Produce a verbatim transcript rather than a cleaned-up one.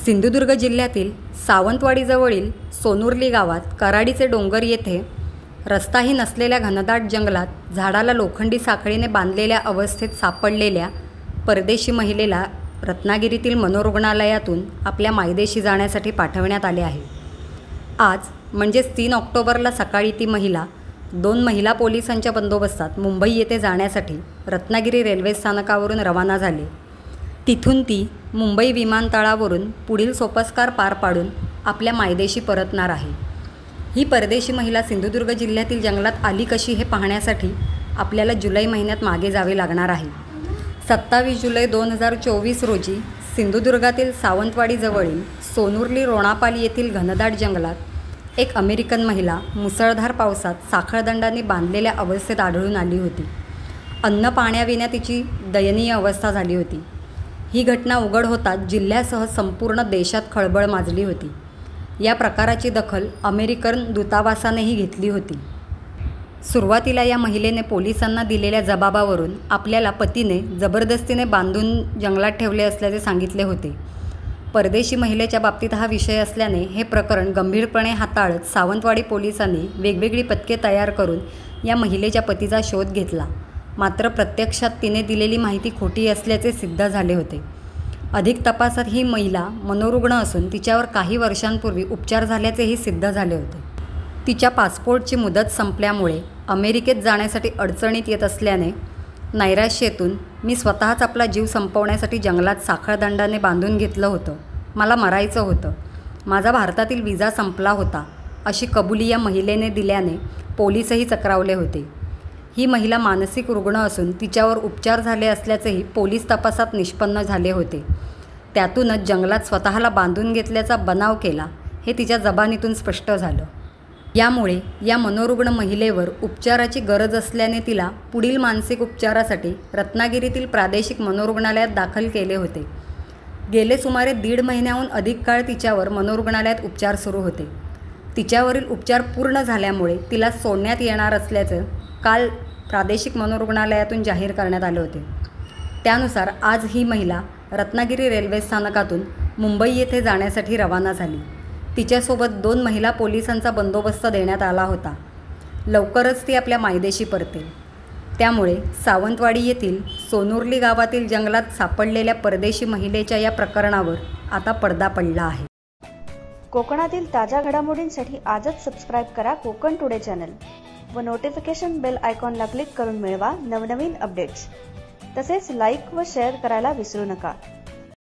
सिंधुदुर्ग जिल्ह्यातील सावंतवाडीजवळील सोनुर्ली गावात कराडीचे डोंगर येथे रस्ताही नसलेल्या घनदाट जंगलात झाडाला लोखंडी साखळीने बांधलेल्या अवस्थेत सापडलेल्या परदेशी महिलेला रत्नागिरीतील मनोरुग्णालयातून आपल्या मायदेशी जाण्यासाठी पाठवण्यात आले आहे। आज म्हणजेच तीन ऑक्टोबरला सकाळी ती महिला दोन महिला पोलिसांच्या बंदोबस्तात मुंबई येथे जाण्यासाठी रत्नागिरी रेल्वे स्थानकावरून रवाना झाली। तिथून ती मुंबई विमानतळावरून पुढील सोपस्कार पार पाडून आपल्या मायदेशी परतणार आहे। ही परदेशी महिला सिंधुदुर्ग जिल्ह्यातील जंगलात आली कशी हे पाहण्यासाठी आपल्याला जुलै महिन्यात मागे जावे लागणार आहे। सत्तावीस जुलै दोन हजार चोवीस रोजी सिंधुदुर्गातील सावंतवाडीजवळील सोनुर्ली रोणापाल येथील घनदाट जंगलात एक अमेरिकन महिला मुसळधार पावसात साखळदंडाने बांधलेल्या अवस्थेत आढळून आली होती। अन्न पाण्याविना तिची दयनीय अवस्था झाली होती। ही घटना उघड होताच जिल्ह्यासह संपूर्ण देशात खळबळ माजली होती। या प्रकाराची दखल अमेरिकन दूतावासानेही घेतली होती। सुरुवातीला या महिलेने पोलिसांना दिलेल्या जबाबावरून आपल्याला पतीने जबरदस्तीने बांधून जंगलात ठेवले असल्याचे सांगितले होते। परदेशी महिलेच्या बाबतीत हा विषय असल्याने हे प्रकरण गंभीरपणे हाताळत सावंतवाडी पोलिसांनी वेगवेगळी पथके तयार करून या महिलेच्या पतीचा शोध घेतला। मात्र प्रत्यक्षात तिने दिलेली माहिती खोटी असल्याचे सिद्ध झाले होते। अधिक तपासात ही महिला मनोरुग्ण असून तिच्यावर काही वर्षांपूर्वी उपचार झाल्याचेही सिद्ध झाले होते। तिच्या पासपोर्टची मुदत संपल्यामुळे अमेरिकेत जाण्यासाठी अडचणीत येत असल्याने नैराश्यातून मी स्वतःच आपला जीव संपवण्यासाठी जंगलात साखळदंडाने बांधून घेतलं होतं। मला मरायचं होतं। माझा भारतातील विजा संपला होता अशी कबुली या महिलेने दिल्याने पोलीसही चक्रावले होते। ही महिला मानसिक रुग्ण असून तिच्यावर उपचार झाले असल्याचेही पोलीस तपासात निष्पन्न झाले होते। त्यातूनच जंगलात स्वतःला बांधून घेतल्याचा बनाव केला हे तिच्या जबानीतून स्पष्ट झालं। यामुळे या मनोरुग्ण महिलेवर उपचाराची गरज असल्याने तिला पुढील मानसिक उपचारासाठी रत्नागिरीतील प्रादेशिक मनोरुग्णालयात दाखल केले होते। गेले सुमारे दीड महिन्याहून अधिक काळ तिच्यावर मनोरुग्णालयात उपचार सुरू होते। तिच्यावरील उपचार पूर्ण झाल्यामुळे तिला सोडण्यात येणार असल्याचं काल प्रादेशिक मनोरुग्णालयातून जाहीर करण्यात आले होते। त्यानुसार आज ही महिला रत्नागिरी रेल्वे स्थानकातून मुंबई येथे जाण्यासाठी रवाना झाली। तिच्यासोबत दोन महिला पोलिसांचा बंदोबस्त देण्यात आला होता। लवकरच ती आपल्या मायदेशी परतेल। त्यामुळे सावंतवाडी येथील सोनुर्ली गावातील जंगलात सापडलेल्या परदेशी महिलेच्या या प्रकरणावर आता पडदा पडला आहे। कोकणातील ताज्या घडामोडींसाठी आजच सबस्क्राईब करा कोकण टुडे चॅनल व नोटिफिकेशन बेल आयकॉनला क्लिक करून मिळवा नवनवीन अपडेट्स। तसेच लाईक व शेअर करायला विसरू नका।